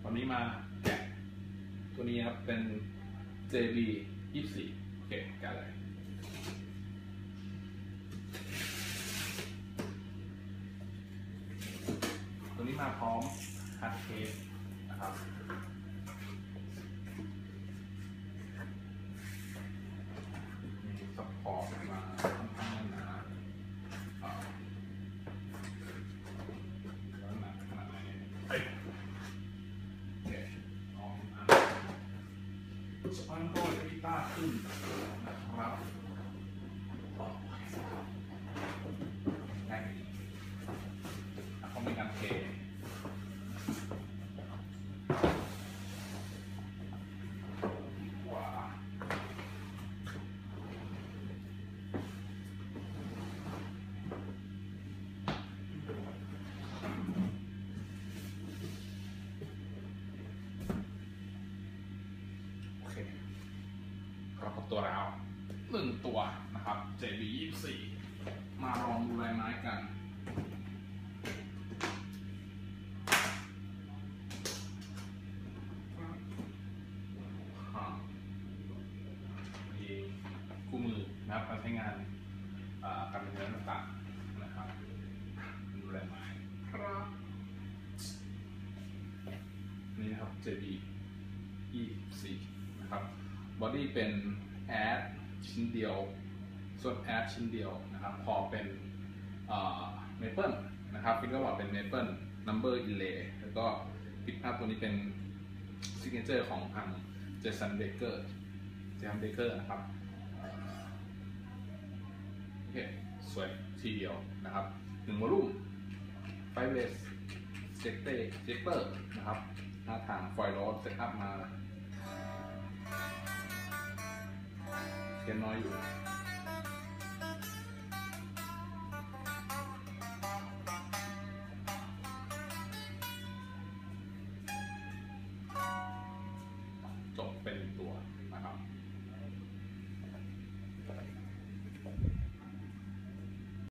วันนี้มาแกะตัวนี้ครับเป็น JB 24โอเคแกะเลยตัวนี้มาพร้อมฮาร์ดเคสนะครับมีซัพพอร์ตมาค่อนข้างหนาแล้วหนาขนาดไหนโอเคลองสปอนโต้กีตาร์ขึ้นนะครับง่ายดีเขามีการเทเราก็ตัวแล้ว1ตัวนะครับ JB 24มาลองดูลายไม้กันมีคู่มือนะครับการใช้งานการเป็นเนื้อต่างๆนะครับดูลายไม้ครับนี่นะครับ JB 24นะครับบอดี้เป็นแอดชิ้นเดียวส่วนแอดชิ้นเดียวนะครับพอเป็นเมเปิลนะครับฟิกเกอร์บอร์ดเป็นเมเปิลนัมเบอร์อินเลย์แล้วก็พิกอัพตัวนี้เป็นซิกเนเจอร์ของทางเจสันเบเกอร์นะครับโอเคสวยทีเดียวนะครับ1วอลลุ่มไฟเบสเจ็กเตอร์นะครับหน้าทางไฟโรดเซตอัพมาเสียงน้อยอยู่จบเป็นตัว